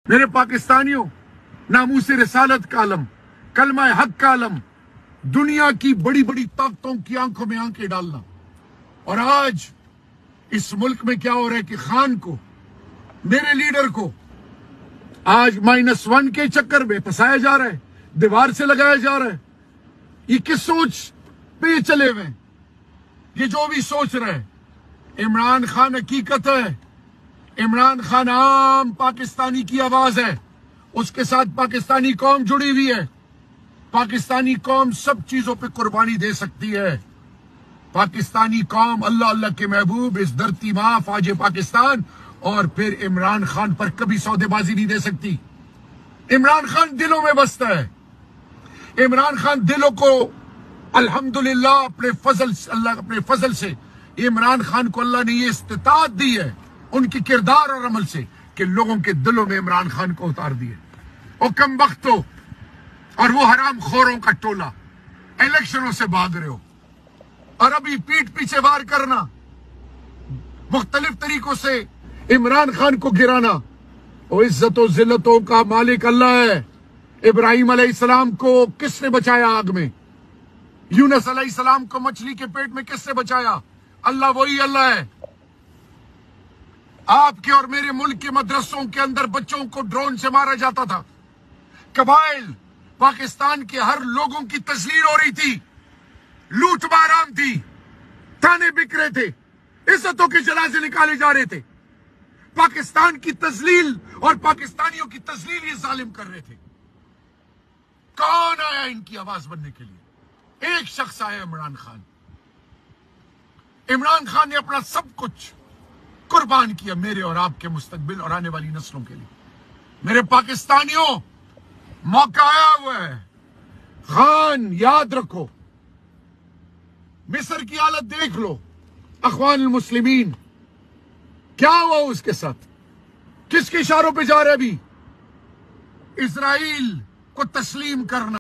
میرے پاکستانیوں، ناموس رسالت کا علم، کلمہ حق کا علم، دنیا کی بڑی بڑی طاقتوں کی آنکھوں میں آنکھیں ڈالنا۔ اور آج اس ملک میں کیا ہو رہا ہے کہ خان کو، میرے لیڈر کو آج -1 کے چکر میں پھنسایا جا رہا ہے، دیوار سے لگایا جا رہا ہے۔ یہ کس سوچ پہ یہ چلے ہوئے ہیں؟ یہ جو بھی سوچ رہے ہیں، عمران خان حقیقت ہے، عمران خان عام پاکستانی کی آواز ہے، اس کے ساتھ پاکستانی قوم جڑی ہوئی ہے۔ پاکستانی قوم سب چیزوں پہ قربانی دے سکتی ہے۔ پاکستانی قوم اللہ اللہ کے محبوب، اس دھرتی ماں فوج پاکستان، اور پھر عمران خان پر کبھی سودے بازی نہیں دے سکتی۔ عمران خان دلوں میں بستا ہے۔ عمران خان دلوں کو الحمدللہ اپنے فضل سے عمران خان کو اللہ نے یہ استطاعت دی ہے، ان کی کردار اور عمل سے، کہ لوگوں کے دلوں میں عمران خان کو اتار دیے۔ او کم بختو اور وہ حرام خوروں کا ٹولہ الیکشنوں سے بھاگ رہے ہو، اور ابھی پیٹ پیچھے وار کرنا، مختلف طریقوں سے عمران خان کو گرانا۔ اور عزت و ذلتوں کا مالک اللہ ہے۔ ابراہیم علیہ السلام کو کس نے بچایا آگ میں؟ یونس علیہ السلام کو مچھلی کے پیٹ میں کس نے بچایا؟ اللہ وہی اللہ ہے۔ آپ کے اور میرے ملک کے مدرسوں کے اندر بچوں کو ڈرون سے مارا جاتا تھا، قبائل پاکستان کے ہر لوگوں کی تذلیل ہو رہی تھی، لوٹ مارام تھی، تھانے بک رہے تھے، عزتوں کے جنازے نکالے جا رہے تھے۔ پاکستان کی تذلیل اور پاکستانیوں کی تذلیل یہ ظالم کر رہے تھے۔ کون آیا ان کی آواز بننے کے لیے؟ ایک شخص آیا، عمران خان۔ عمران خان نے اپنا سب کچھ قربان کیا میرے اور آپ کے مستقبل اور آنے والی نسلوں کے لیے۔ میرے پاکستانیوں، موقع آیا ہوا ہے۔ خان یاد رکھو، مصر کی حالت دیکھ لو، اخوان المسلمین کیا ہوا اس کے ساتھ، کس کے اشاروں پہ جا رہے ابھی؟ اسرائیل کو تسلیم کرنا۔